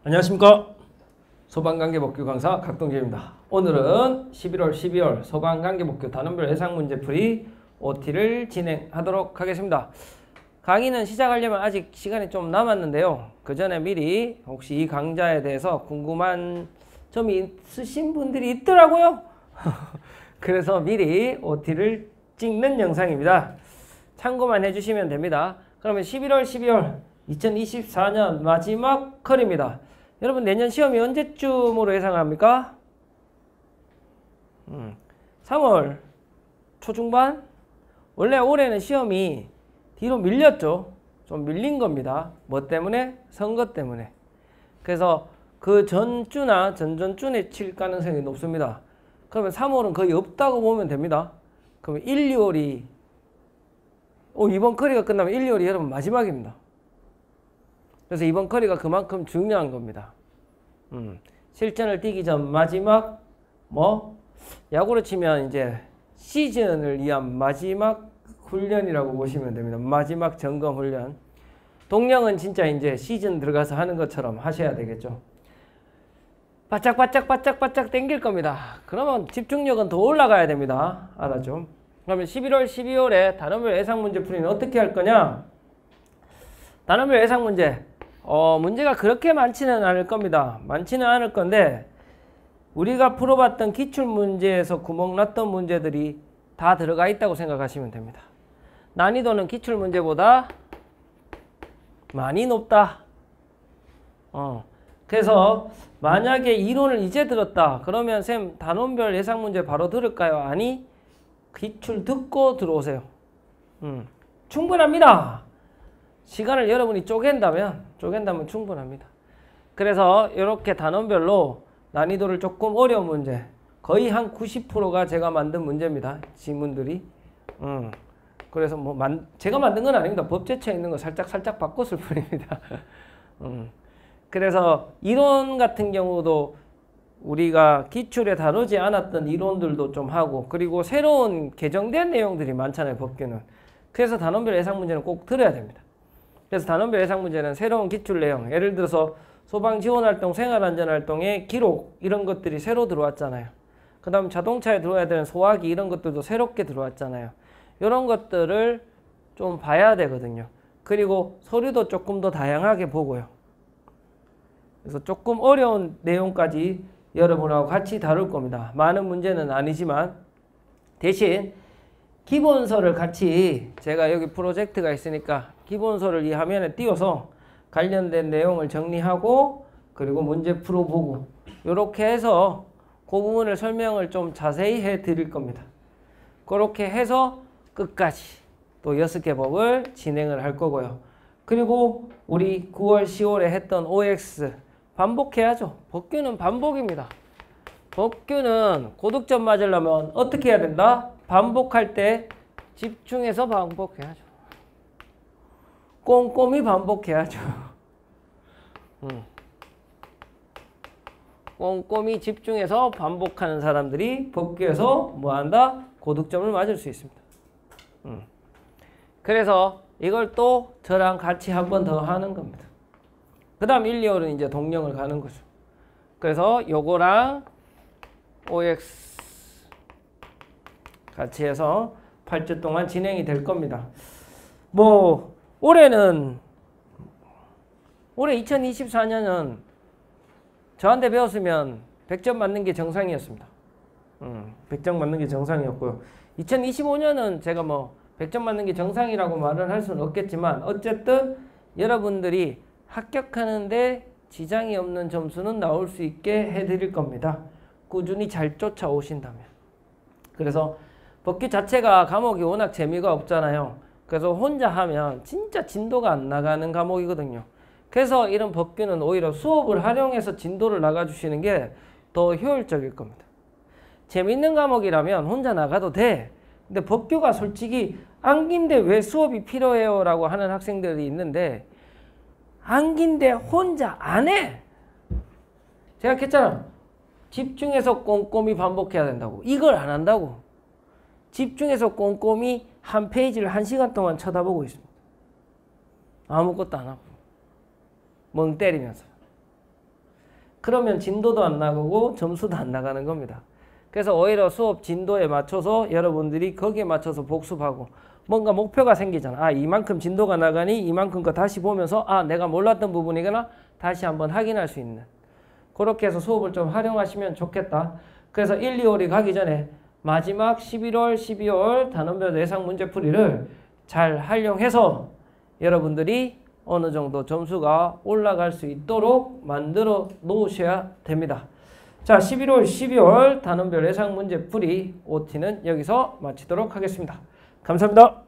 안녕하십니까. 소방관계법규 강사 각동재입니다. 오늘은 11월 12월 소방관계법규 단원별 예상문제풀이 OT를 진행하도록 하겠습니다. 강의는 시작하려면 아직 시간이 좀 남았는데요. 그 전에 미리 혹시 이 강좌에 대해서 궁금한 점이 있으신 분들이 있더라고요. 그래서 미리 OT를 찍는 영상입니다. 참고만 해주시면 됩니다. 그러면 11월 12월 2024년 마지막 컬입니다. 여러분 내년 시험이 언제쯤으로 예상합니까? 3월 초중반? 원래 올해는 시험이 뒤로 밀렸죠. 좀 밀린 겁니다. 뭐 때문에? 선거 때문에. 그래서 그 전주나 전전주에 칠 가능성이 높습니다. 그러면 3월은 거의 없다고 보면 됩니다. 그러면 1, 2월이 이번 컬이가 끝나면 1, 2월이 여러분 마지막입니다. 그래서 이번 컬이가 그만큼 중요한 겁니다. 실전을 뛰기 전 마지막 야구로 치면 이제 시즌을 위한 마지막 훈련이라고 보시면 됩니다. 마지막 점검 훈련. 동령은 진짜 이제 시즌 들어가서 하는 것처럼 하셔야 되겠죠. 바짝바짝 당길 겁니다. 그러면 집중력은 더 올라가야 됩니다. 알았죠? 그러면 11월, 12월에 단원별 예상문제 풀이는 어떻게 할 거냐? 단원별 예상문제. 문제가 그렇게 많지는 않을 겁니다. 많지는 않을 건데 우리가 풀어봤던 기출문제에서 구멍 났던 문제들이 다 들어가 있다고 생각하시면 됩니다. 난이도는 기출문제보다 많이 높다. 그래서 만약에 이론을 이제 들었다. 그러면 쌤 단원별 예상문제 바로 들을까요? 아니, 기출 듣고 들어오세요. 충분합니다. 시간을 여러분이 쪼갠다면 충분합니다. 그래서 이렇게 단원별로 난이도를 조금 어려운 문제, 거의 한 90%가 제가 만든 문제입니다. 지문들이. 그래서 제가 만든 건 아닙니다. 법제처에 있는 거 살짝 바꿨을 뿐입니다. 그래서 이론 같은 경우도 우리가 기출에 다루지 않았던 이론들도 좀 하고, 그리고 새로운 개정된 내용들이 많잖아요, 법규는. 그래서 단원별 예상 문제는 꼭 들어야 됩니다. 그래서 단원별 예상 문제는 새로운 기출 내용, 예를 들어서 소방지원활동, 생활안전활동의 기록 이런 것들이 새로 들어왔잖아요. 그 다음 자동차에 들어와야 되는 소화기 이런 것들도 새롭게 들어왔잖아요. 이런 것들을 좀 봐야 되거든요. 그리고 서류도 조금 더 다양하게 보고요. 그래서 조금 어려운 내용까지 여러분하고 같이 다룰 겁니다. 많은 문제는 아니지만 대신 기본서를 같이, 제가 여기 프로젝트가 있으니까 기본서를 이 화면에 띄워서 관련된 내용을 정리하고 그리고 문제 풀어보고 이렇게 해서 그 부분을 설명을 좀 자세히 해 드릴 겁니다. 그렇게 해서 끝까지 또 6개 법을 진행을 할 거고요. 그리고 우리 9월, 10월에 했던 OX 반복해야죠. 법규는 반복입니다. 법규는 고득점 맞으려면 어떻게 해야 된다? 반복할 때 집중해서 반복해야죠. 꼼꼼히 반복해야죠. 꼼꼼히 집중해서 반복하는 사람들이 법규에서 뭐한다? 고득점을 맞을 수 있습니다. 그래서 이걸 또 저랑 같이 한 번 더 하는 겁니다. 그 다음 1, 2월은 이제 동령을 가는 거죠. 그래서 요거랑 OX 같이 해서 8주 동안 진행이 될 겁니다. 올해 2024년은 저한테 배웠으면 100점 맞는 게 정상이었습니다. 100점 맞는 게 정상이었고요. 2025년은 제가 100점 맞는 게 정상이라고 말을 할 수는 없겠지만 어쨌든 여러분들이 합격하는데 지장이 없는 점수는 나올 수 있게 해드릴 겁니다. 꾸준히 잘 쫓아오신다면. 그래서 법규 자체가 과목이 워낙 재미가 없잖아요. 그래서 혼자 하면 진짜 진도가 안 나가는 과목이거든요. 그래서 이런 법규는 오히려 수업을 활용해서 진도를 나가주시는 게 더 효율적일 겁니다. 재밌는 과목이라면 혼자 나가도 돼. 근데 법규가 솔직히 암기인데 왜 수업이 필요해요? 라고 하는 학생들이 있는데 암기인데 혼자 안 해. 제가 했잖아. 집중해서 꼼꼼히 반복해야 된다고. 이걸 안 한다고. 집중해서 꼼꼼히 한 페이지를 1시간 동안 쳐다보고 있습니다. 아무것도 안 하고. 멍 때리면서. 그러면 진도도 안 나가고 점수도 안 나가는 겁니다. 그래서 오히려 수업 진도에 맞춰서 여러분들이 거기에 맞춰서 복습하고 뭔가 목표가 생기잖아. 아, 이만큼 진도가 나가니 이만큼 거 다시 보면서 아, 내가 몰랐던 부분이거나 다시 한번 확인할 수 있는. 그렇게 해서 수업을 좀 활용하시면 좋겠다. 그래서 1, 2월이 가기 전에 마지막 11월, 12월 단원별 예상 문제풀이를 잘 활용해서 여러분들이 어느 정도 점수가 올라갈 수 있도록 만들어 놓으셔야 됩니다. 자, 11월, 12월 단원별 예상 문제풀이 OT는 여기서 마치도록 하겠습니다. 감사합니다.